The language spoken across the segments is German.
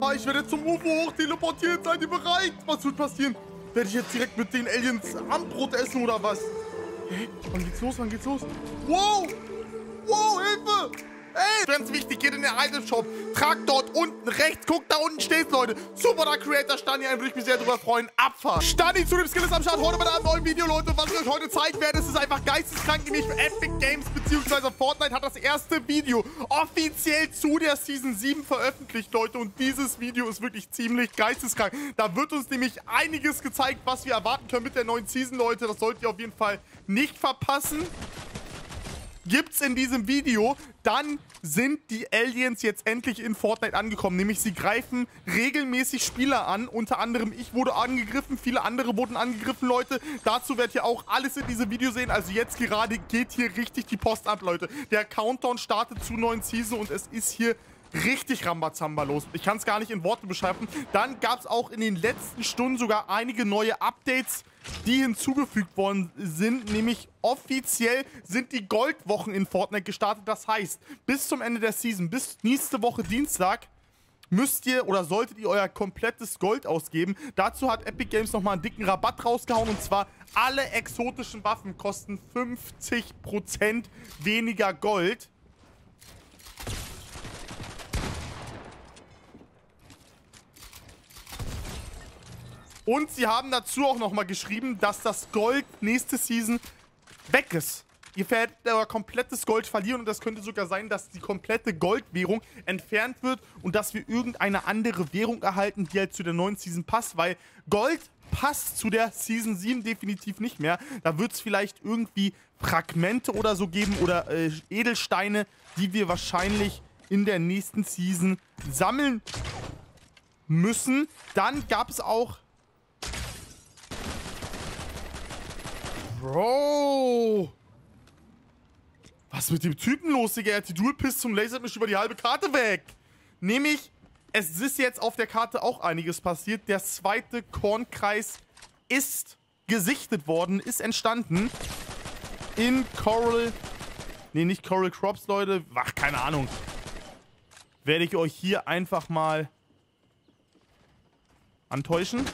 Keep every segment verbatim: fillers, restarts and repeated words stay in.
Ich werde jetzt zum U F O hoch teleportiert. Seid ihr bereit? Was wird passieren? Werde ich jetzt direkt mit den Aliens Abendbrot essen oder was? Hä? Wann geht's los? Wann geht's los? Wow! Wow, Hilfe! Ey, ganz wichtig, geht in den Item Shop. Tragt dort unten rechts. Guckt, da unten steht's, Leute. Super, der Creator Stani, einen würde ich mich sehr drüber freuen. Abfahrt. Stani zu dem Skill ist am Start. Heute bei einem neuen Video, Leute. Und was ich euch heute zeigen werde, ist einfach geisteskrank. Nämlich Epic Games bzw. Fortnite hat das erste Video offiziell zu der Season sieben veröffentlicht, Leute. Und dieses Video ist wirklich ziemlich geisteskrank. Da wird uns nämlich einiges gezeigt, was wir erwarten können mit der neuen Season, Leute. Das solltet ihr auf jeden Fall nicht verpassen. Gibt's in diesem Video, dann sind die Aliens jetzt endlich in Fortnite angekommen. Nämlich sie greifen regelmäßig Spieler an. Unter anderem ich wurde angegriffen, viele andere wurden angegriffen, Leute. Dazu werdet ihr auch alles in diesem Video sehen. Also jetzt gerade geht hier richtig die Post ab, Leute. Der Countdown startet zur neuen Season und es ist hier richtig Rambazamba los. Ich kann es gar nicht in Worte beschreiben. Dann gab es auch in den letzten Stunden sogar einige neue Updates, die hinzugefügt worden sind. Nämlich offiziell sind die Goldwochen in Fortnite gestartet. Das heißt, bis zum Ende der Season, bis nächste Woche Dienstag, müsst ihr oder solltet ihr euer komplettes Gold ausgeben. Dazu hat Epic Games nochmal einen dicken Rabatt rausgehauen. Und zwar alle exotischen Waffen kosten fünfzig Prozent weniger Gold. Und sie haben dazu auch nochmal geschrieben, dass das Gold nächste Season weg ist. Ihr werdet euer komplettes Gold verlieren und das könnte sogar sein, dass die komplette Goldwährung entfernt wird und dass wir irgendeine andere Währung erhalten, die halt zu der neuen Season passt, weil Gold passt zu der Season sieben definitiv nicht mehr. Da wird es vielleicht irgendwie Fragmente oder so geben oder äh, Edelsteine, die wir wahrscheinlich in der nächsten Season sammeln müssen. Dann gab es auch Bro! Was ist mit dem Typen los, Digga? Er hat die Dual Pistol und lasert mich über die halbe Karte weg. Nämlich, es ist jetzt auf der Karte auch einiges passiert. Der zweite Kornkreis ist gesichtet worden, ist entstanden. In Coral... Nee, nicht Coral Crops, Leute. Ach, keine Ahnung. Werde ich euch hier einfach mal antäuschen.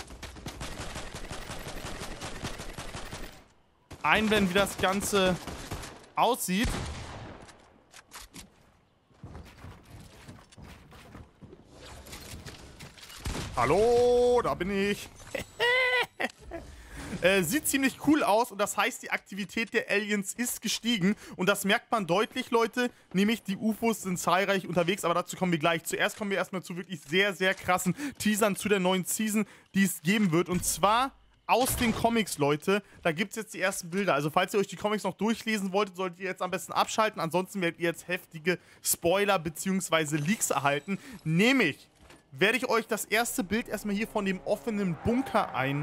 Einblenden, wie das Ganze aussieht. Hallo, da bin ich. äh, sieht ziemlich cool aus und das heißt, die Aktivität der Aliens ist gestiegen. Und das merkt man deutlich, Leute. Nämlich die U F Os sind zahlreich unterwegs, aber dazu kommen wir gleich. Zuerst kommen wir erstmal zu wirklich sehr, sehr krassen Teasern zu der neuen Season, die es geben wird. Und zwar aus den Comics, Leute. Da gibt es jetzt die ersten Bilder. Also falls ihr euch die Comics noch durchlesen wolltet, solltet ihr jetzt am besten abschalten. Ansonsten werdet ihr jetzt heftige Spoiler bzw. Leaks erhalten. Nämlich werde ich euch das erste Bild erstmal hier von dem offenen Bunker ein...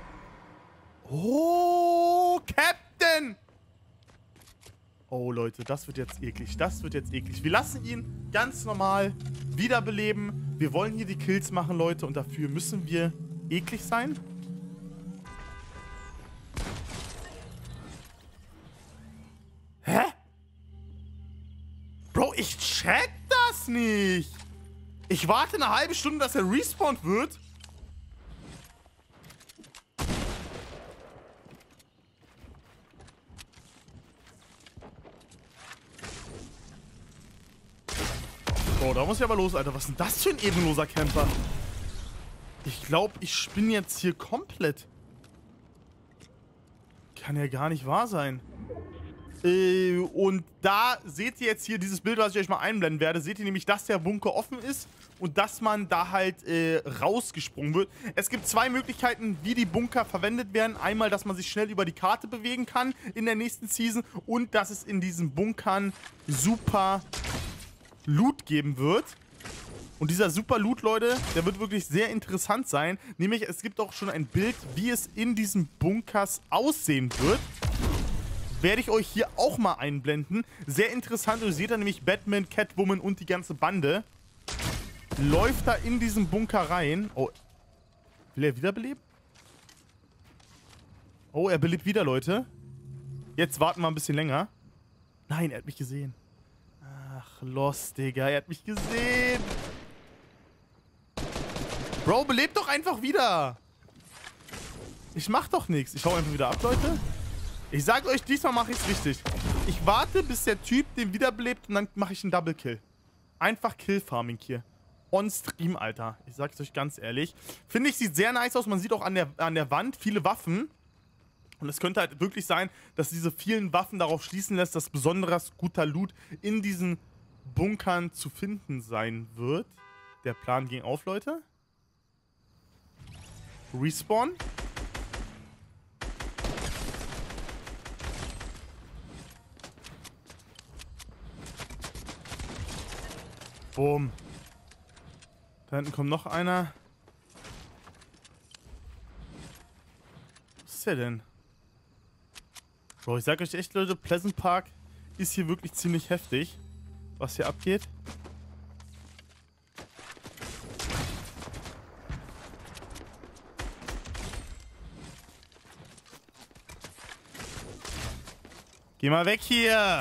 Oh, Captain! Oh, Leute, das wird jetzt eklig. Das wird jetzt eklig. Wir lassen ihn ganz normal wiederbeleben. Wir wollen hier die Kills machen, Leute. Und dafür müssen wir eklig sein. Hä? Bro, ich check das nicht. Ich warte eine halbe Stunde, dass er respawned wird. Bro, da muss ich aber los, Alter. Was ist denn das für ein ehrenloser Camper? Ich glaube, ich spinne jetzt hier komplett. Kann ja gar nicht wahr sein. Äh, und da seht ihr jetzt hier dieses Bild, was ich euch mal einblenden werde. Seht ihr nämlich, dass der Bunker offen ist und dass man da halt äh, rausgesprungen wird. Es gibt zwei Möglichkeiten, wie die Bunker verwendet werden. Einmal, dass man sich schnell über die Karte bewegen kann in der nächsten Season und dass es in diesen Bunkern super Loot geben wird. Und dieser super Loot, Leute, der wird wirklich sehr interessant sein. Nämlich, es gibt auch schon ein Bild, wie es in diesen Bunkers aussehen wird. Werde ich euch hier auch mal einblenden. Sehr interessant. Ihr seht da nämlich Batman, Catwoman und die ganze Bande. Läuft da in diesen Bunker rein. Oh. Will er wiederbeleben? Oh, er belebt wieder, Leute. Jetzt warten wir ein bisschen länger. Nein, er hat mich gesehen. Ach, los, Digga. Er hat mich gesehen. Bro, belebt doch einfach wieder. Ich mach doch nichts. Ich hau einfach wieder ab, Leute. Ich sag euch, diesmal mache ich es richtig. Ich warte, bis der Typ den wiederbelebt und dann mache ich einen Double Kill. Einfach Kill-Farming hier. On Stream, Alter. Ich sag's euch ganz ehrlich. Finde ich, sieht sehr nice aus. Man sieht auch an der, an der Wand viele Waffen. Und es könnte halt wirklich sein, dass diese vielen Waffen darauf schließen lässt, dass besonders guter Loot in diesen Bunkern zu finden sein wird. Der Plan ging auf, Leute. Respawn. Boom. Da hinten kommt noch einer. Was ist der denn? Bro, ich sag euch echt, Leute, Pleasant Park ist hier wirklich ziemlich heftig, was hier abgeht. Geh mal weg hier!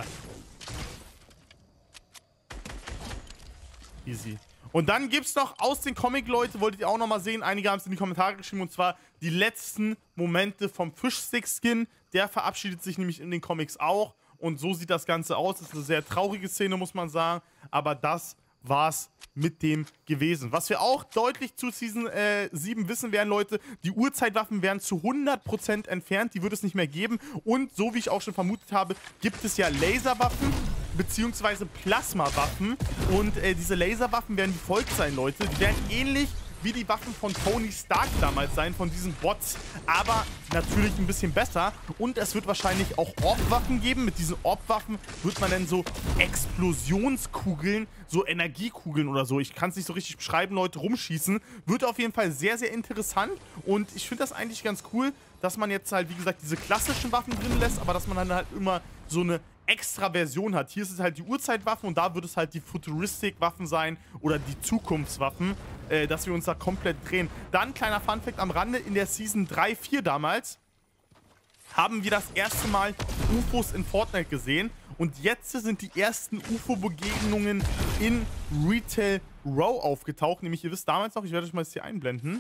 Easy. Und dann gibt's noch aus den Comic, Leute, wolltet ihr auch noch mal sehen, einige haben es in die Kommentare geschrieben, und zwar die letzten Momente vom Fischstick-Skin. Der verabschiedet sich nämlich in den Comics auch. Und so sieht das Ganze aus. Das ist eine sehr traurige Szene, muss man sagen. Aber das war's mit dem gewesen. Was wir auch deutlich zu Season äh, sieben wissen werden, Leute, die Urzeitwaffen werden zu hundert Prozent entfernt. Die wird es nicht mehr geben. Und so wie ich auch schon vermutet habe, gibt es ja Laserwaffen beziehungsweise Plasmawaffen. Und äh, diese Laserwaffen werden wie folgt sein, Leute. Die werden ähnlich wie die Waffen von Tony Stark damals sein, von diesen Bots, aber natürlich ein bisschen besser. Und es wird wahrscheinlich auch Orb-Waffen geben. Mit diesen Orb-Waffen wird man dann so Explosionskugeln, so Energiekugeln oder so, ich kann es nicht so richtig beschreiben, Leute, rumschießen. Wird auf jeden Fall sehr, sehr interessant. Und ich finde das eigentlich ganz cool, dass man jetzt halt, wie gesagt, diese klassischen Waffen drin lässt, aber dass man dann halt immer so eine extra Version hat. Hier ist es halt die Urzeitwaffen und da wird es halt die Futuristik-Waffen sein oder die Zukunftswaffen, äh, dass wir uns da komplett drehen. Dann, kleiner Funfact am Rande, in der Season drei, vier damals haben wir das erste Mal U F Os in Fortnite gesehen und jetzt sind die ersten U F O-Begegnungen in Retail Row aufgetaucht. Nämlich, ihr wisst damals noch, ich werde euch mal jetzt hier einblenden,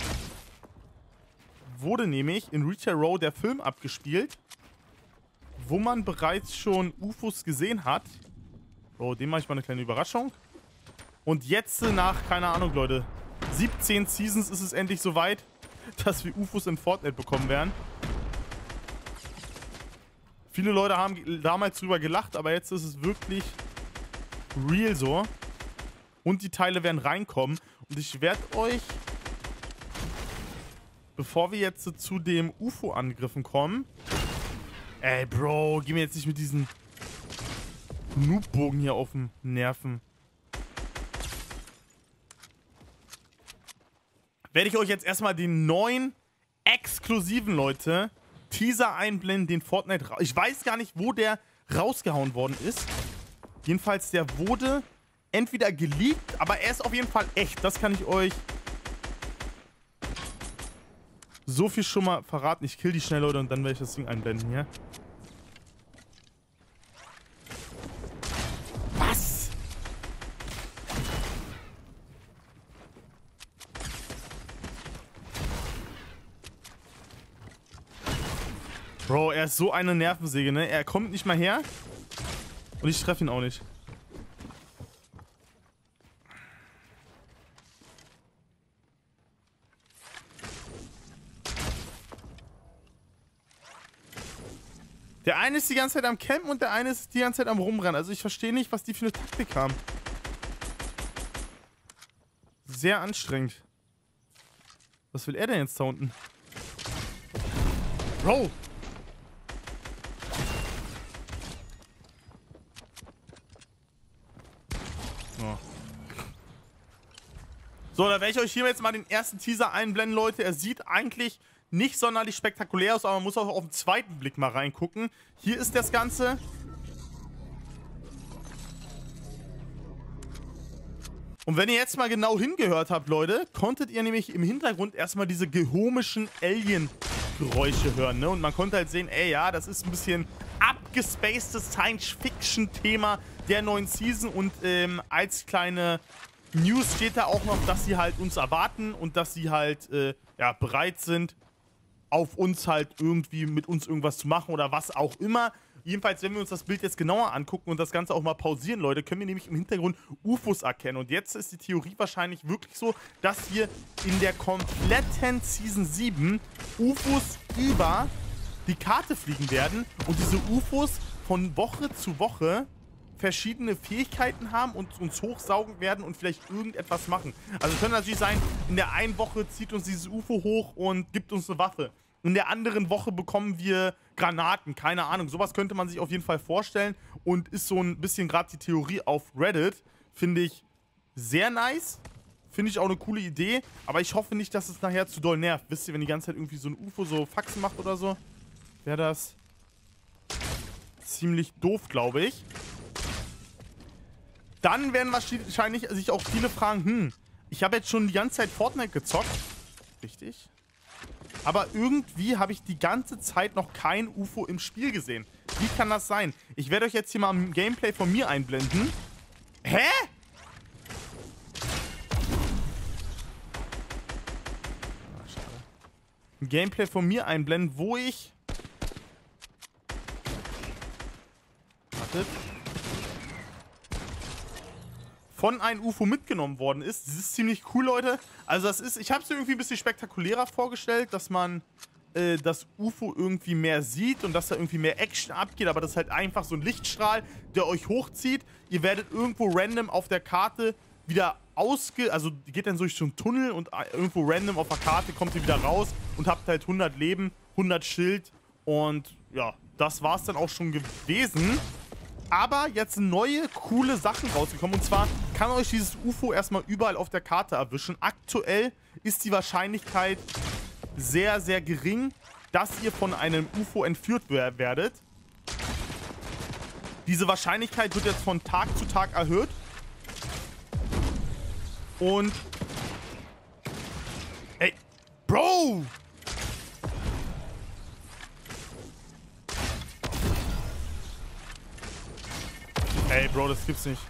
wurde nämlich in Retail Row der Film abgespielt, wo man bereits schon U F Os gesehen hat. Oh, dem mache ich mal eine kleine Überraschung. Und jetzt nach, keine Ahnung, Leute, siebzehn Seasons ist es endlich soweit, dass wir U F Os in Fortnite bekommen werden. Viele Leute haben damals drüber gelacht, aber jetzt ist es wirklich real so. Und die Teile werden reinkommen. Und ich werde euch, bevor wir jetzt zu dem U F O-Angriffen kommen... Ey, Bro, geh mir jetzt nicht mit diesen Noob-Bogen hier auf den Nerven. Werde ich euch jetzt erstmal den neuen, exklusiven, Leute, Teaser einblenden, den Fortnite... Ich weiß gar nicht, wo der rausgehauen worden ist. Jedenfalls, der wurde entweder geleakt, aber er ist auf jeden Fall echt. Das kann ich euch so viel schon mal verraten. Ich kill die schnell, Leute, und dann werde ich das Ding einblenden hier. Was? Bro, er ist so eine Nervensäge, ne? Er kommt nicht mal her. Und ich treffe ihn auch nicht. Der eine ist die ganze Zeit am Campen und der eine ist die ganze Zeit am Rumrennen. Also ich verstehe nicht, was die für eine Taktik haben. Sehr anstrengend. Was will er denn jetzt da unten? Bro! Oh. So, da werde ich euch hier jetzt mal den ersten Teaser einblenden, Leute. Er sieht eigentlich nicht sonderlich spektakulär aus, aber man muss auch auf den zweiten Blick mal reingucken. Hier ist das Ganze. Und wenn ihr jetzt mal genau hingehört habt, Leute, konntet ihr nämlich im Hintergrund erstmal diese gehomischen Alien-Geräusche hören, ne? Und man konnte halt sehen, ey, ja, das ist ein bisschen abgespacedes Science-Fiction-Thema der neuen Season. Und ähm, als kleine News steht da auch noch, dass sie halt uns erwarten und dass sie halt äh, ja, bereit sind, auf uns halt irgendwie mit uns irgendwas zu machen oder was auch immer. Jedenfalls, wenn wir uns das Bild jetzt genauer angucken und das Ganze auch mal pausieren, Leute, können wir nämlich im Hintergrund U F Os erkennen. Und jetzt ist die Theorie wahrscheinlich wirklich so, dass hier in der kompletten Season sieben U F Os über die Karte fliegen werden und diese U F Os von Woche zu Woche verschiedene Fähigkeiten haben und uns hochsaugen werden und vielleicht irgendetwas machen. Also es könnte natürlich sein, in der einen Woche zieht uns dieses U F O hoch und gibt uns eine Waffe. In der anderen Woche bekommen wir Granaten, keine Ahnung. Sowas könnte man sich auf jeden Fall vorstellen und ist so ein bisschen gerade die Theorie auf Reddit. Finde ich sehr nice. Finde ich auch eine coole Idee. Aber ich hoffe nicht, dass es nachher zu doll nervt. Wisst ihr, wenn die ganze Zeit irgendwie so ein U F O so Faxen macht oder so, wäre das ziemlich doof, glaube ich. Dann werden wahrscheinlich sich auch viele fragen, hm, ich habe jetzt schon die ganze Zeit Fortnite gezockt. Richtig. Aber irgendwie habe ich die ganze Zeit noch kein U F O im Spiel gesehen. Wie kann das sein? Ich werde euch jetzt hier mal ein Gameplay von mir einblenden. Hä? Ah, schade. Ein Gameplay von mir einblenden, wo ich... Wartet. Von einem U F O mitgenommen worden ist. Das ist ziemlich cool, Leute. Also das ist, ich habe es mir irgendwie ein bisschen spektakulärer vorgestellt, dass man äh, das U F O irgendwie mehr sieht und dass da irgendwie mehr Action abgeht, aber das ist halt einfach so ein Lichtstrahl, der euch hochzieht. Ihr werdet irgendwo random auf der Karte wieder ausge... Also die geht dann durch so einen Tunnel und irgendwo random auf der Karte kommt ihr wieder raus und habt halt hundert Leben, hundert Schild und ja, das war's dann auch schon gewesen. Aber jetzt sind neue, coole Sachen rausgekommen. Und zwar kann euch dieses U F O erstmal überall auf der Karte erwischen. Aktuell ist die Wahrscheinlichkeit sehr, sehr gering, dass ihr von einem U F O entführt werdet. Diese Wahrscheinlichkeit wird jetzt von Tag zu Tag erhöht. Und... Ey, Bro! Ey, Bro, das gibt's nicht.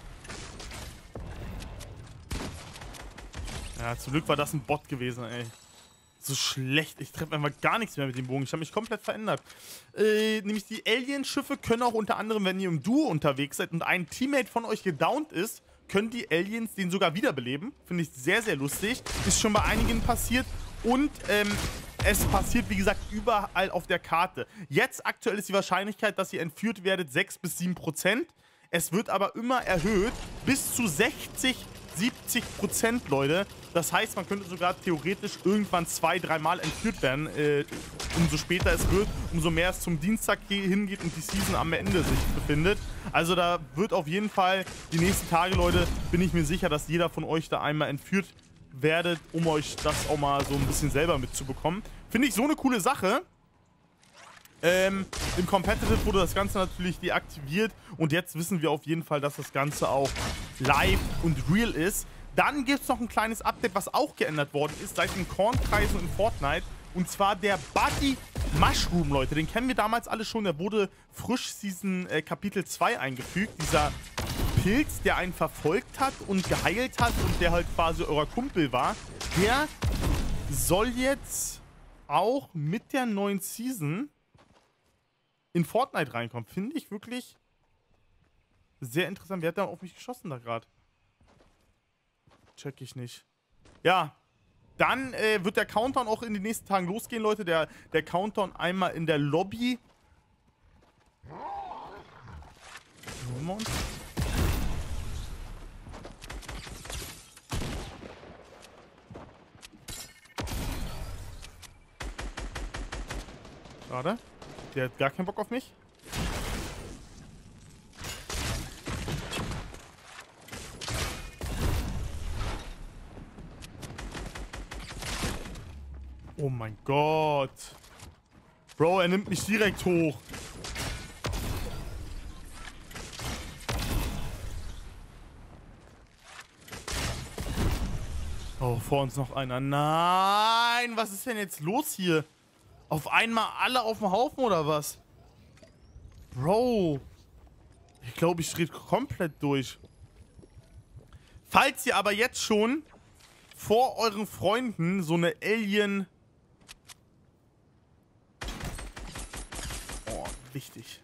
Ja, zum Glück war das ein Bot gewesen, ey. So schlecht. Ich treffe einfach gar nichts mehr mit dem Bogen. Ich habe mich komplett verändert. Äh, nämlich die Alien-Schiffe können auch unter anderem, wenn ihr im Duo unterwegs seid und ein Teammate von euch gedownt ist, können die Aliens den sogar wiederbeleben. Finde ich sehr, sehr lustig. Ist schon bei einigen passiert. Und, ähm... es passiert, wie gesagt, überall auf der Karte. Jetzt aktuell ist die Wahrscheinlichkeit, dass ihr entführt werdet, sechs bis sieben Prozent. Es wird aber immer erhöht bis zu sechzig, siebzig Prozent, Leute. Das heißt, man könnte sogar theoretisch irgendwann zwei, dreimal entführt werden. Äh, umso später es wird, umso mehr es zum Dienstag hingeht und die Season am Ende sich befindet. Also da wird auf jeden Fall die nächsten Tage, Leute, bin ich mir sicher, dass jeder von euch da einmal entführt werdet, um euch das auch mal so ein bisschen selber mitzubekommen. Finde ich so eine coole Sache. Ähm, im Competitive wurde das Ganze natürlich deaktiviert und jetzt wissen wir auf jeden Fall, dass das Ganze auch live und real ist. Dann gibt es noch ein kleines Update, was auch geändert worden ist seit den Kornkreisen in Fortnite. Und zwar der Buddy Mushroom, Leute. Den kennen wir damals alle schon. Der wurde frisch Season äh, Kapitel zwei eingefügt. Dieser Pilz, der einen verfolgt hat und geheilt hat und der halt quasi euer Kumpel war. Der soll jetzt auch mit der neuen Season in Fortnite reinkommen. Finde ich wirklich sehr interessant. Wer hat da auf mich geschossen da gerade? Check ich nicht. Ja, dann äh, wird der Countdown auch in den nächsten Tagen losgehen, Leute. Der, der Countdown einmal in der Lobby. Moment. Schade. Der hat gar keinen Bock auf mich. Oh mein Gott. Bro, er nimmt mich direkt hoch. Oh, vor uns noch einer. Nein, was ist denn jetzt los hier? Auf einmal alle auf dem Haufen oder was? Bro. Ich glaube, ich drehe komplett durch. Falls ihr aber jetzt schon vor euren Freunden so eine Alien... Oh, wichtig.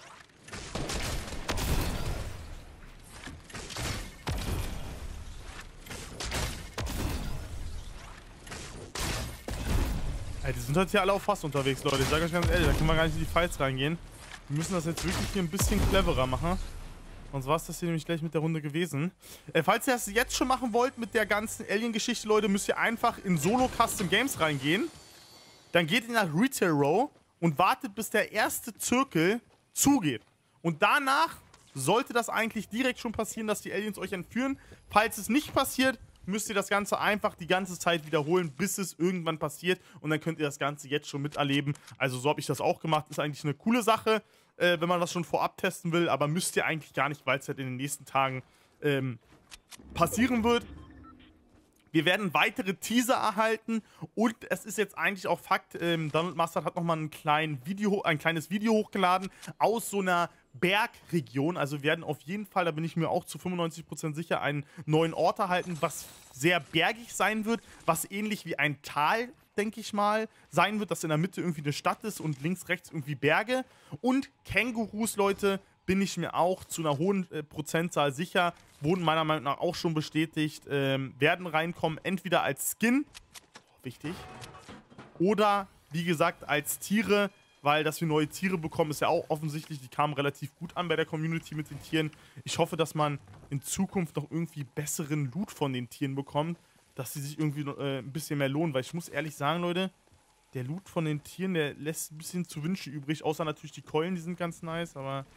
Ey, die sind heute hier alle auf Fass unterwegs, Leute. Ich sag euch ganz ehrlich, da können wir gar nicht in die Fights reingehen. Wir müssen das jetzt wirklich hier ein bisschen cleverer machen. Sonst war es das hier nämlich gleich mit der Runde gewesen. Äh, falls ihr das jetzt schon machen wollt mit der ganzen Alien-Geschichte, Leute, müsst ihr einfach in Solo-Custom-Games reingehen. Dann geht ihr nach Retail Row und wartet, bis der erste Zirkel zugeht. Und danach sollte das eigentlich direkt schon passieren, dass die Aliens euch entführen. Falls es nicht passiert, müsst ihr das Ganze einfach die ganze Zeit wiederholen, bis es irgendwann passiert. Und dann könnt ihr das Ganze jetzt schon miterleben. Also so habe ich das auch gemacht. Ist eigentlich eine coole Sache, äh, wenn man das schon vorab testen will. Aber müsst ihr eigentlich gar nicht, weil es halt in den nächsten Tagen ähm, passieren wird. Wir werden weitere Teaser erhalten. Und es ist jetzt eigentlich auch Fakt, ähm, Donald Mustard hat nochmal ein, klein Video, ein kleines Video hochgeladen aus so einer Bergregion. Also wir werden auf jeden Fall, da bin ich mir auch zu fünfundneunzig Prozent sicher, einen neuen Ort erhalten, was sehr bergig sein wird, was ähnlich wie ein Tal, denke ich mal, sein wird, dass in der Mitte irgendwie eine Stadt ist und links, rechts irgendwie Berge. Und Kängurus, Leute, bin ich mir auch zu einer hohen äh, Prozentzahl sicher, wurden meiner Meinung nach auch schon bestätigt, ähm, werden reinkommen, entweder als Skin, wichtig, oder wie gesagt als Tiere, weil dass wir neue Tiere bekommen, ist ja auch offensichtlich, die kamen relativ gut an bei der Community mit den Tieren. Ich hoffe, dass man in Zukunft noch irgendwie besseren Loot von den Tieren bekommt, dass sie sich irgendwie äh, ein bisschen mehr lohnen, weil ich muss ehrlich sagen, Leute, der Loot von den Tieren, der lässt ein bisschen zu wünschen übrig, außer natürlich die Keulen, die sind ganz nice, aber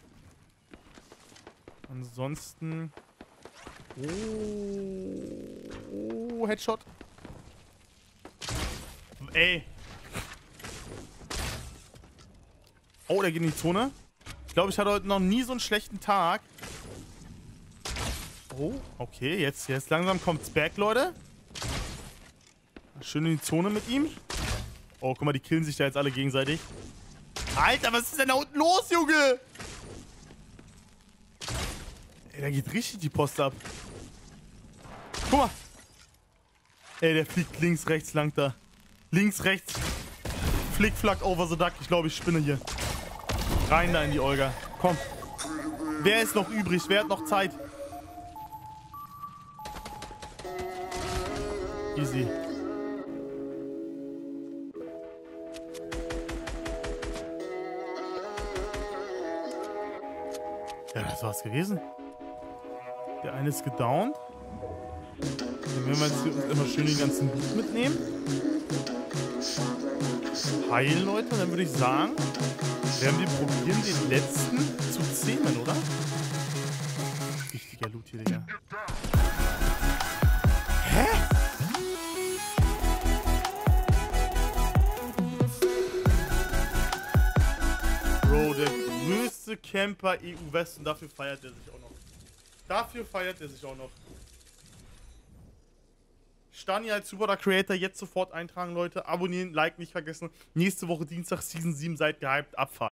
ansonsten... Oh, Headshot. Ey. Oh, der geht in die Zone. Ich glaube, ich hatte heute noch nie so einen schlechten Tag. Oh, okay. Jetzt, jetzt langsam kommt's back, Leute. Schön in die Zone mit ihm. Oh, guck mal, die killen sich da jetzt alle gegenseitig. Alter, was ist denn da unten los, Junge? Ey, da geht richtig die Post ab. Guck mal. Ey, der fliegt links, rechts lang da. Links, rechts. Flick, flack, over the duck. Ich glaube, ich spinne hier. Rein da in die Olga. Komm. Wer ist noch übrig? Wer hat noch Zeit? Easy. Ja, das war's gewesen. Der eine ist gedownt. Dann werden wir jetzt hier immer schön den ganzen Loot mitnehmen. Heilen, Leute. Und dann würde ich sagen, werden wir probieren, den letzten zu zähmen, oder? Richtiger Loot hier, Digga. Hä? Bro, der größte Camper E U-West und dafür feiert er sich auch noch. Dafür feiert er sich auch noch. Stani als Super Creator jetzt sofort eintragen, Leute. Abonnieren, Like nicht vergessen. Nächste Woche Dienstag Season sieben, seid gehypt, Abfahrt.